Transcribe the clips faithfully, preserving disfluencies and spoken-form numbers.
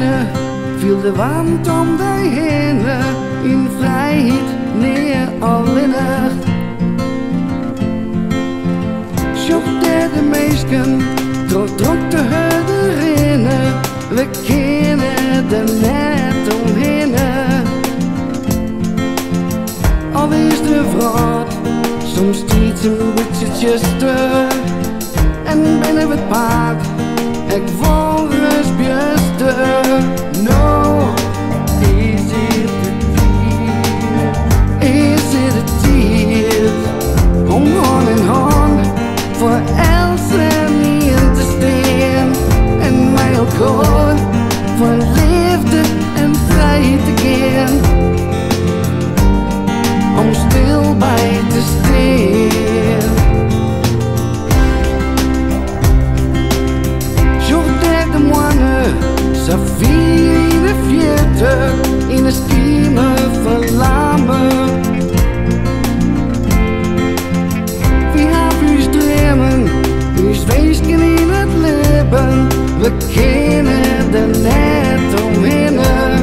binnen viel de wand om de heen. In vrijheid neer alle nacht. Zocht de meisken, trok trok de heuder in. We kennen er net omheen. Al is de vraag soms steeds een beetje tjuster. En binnen het paard, ik wil rust bjuster. No, is het de tijd? Is het de tijd? Om hand in hand voor Elsa niet te staan. En mij ook gewoon voor liefde en vrijheid te gaan. Om stil bij te staan. Zocht de moine, sa vie in de vierte, in de stime verlamen. Wie heeft uw dromen, uw weesken in het leven, we kennen er net omheen.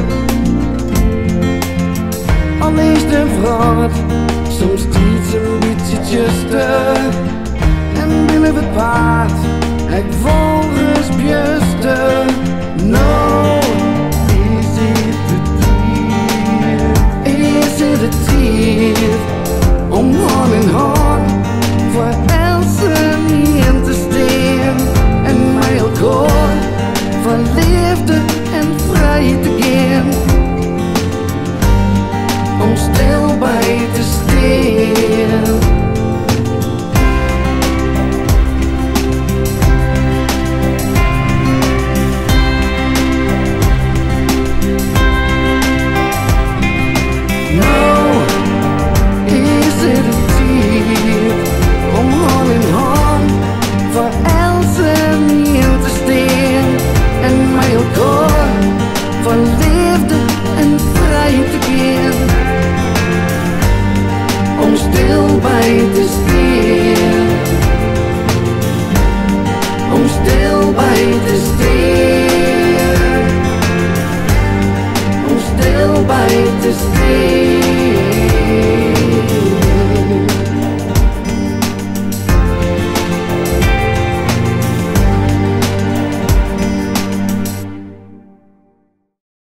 Al is de vraag soms steeds een beetje tjuster. En binnen het paard, ik wil rust bjuster. No, is het de tijd? Is het de tijd? Om